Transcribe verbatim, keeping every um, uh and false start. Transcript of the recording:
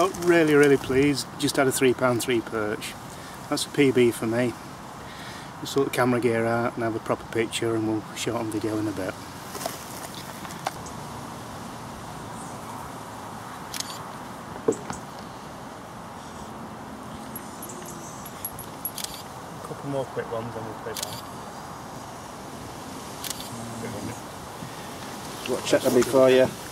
Oh, really, really pleased. Just had a three pound three perch. That's a P B for me. We'll sort the camera gear out and have a proper picture, and we'll show it on video in a bit. A couple more quick ones and we'll put it back. What, check them before you?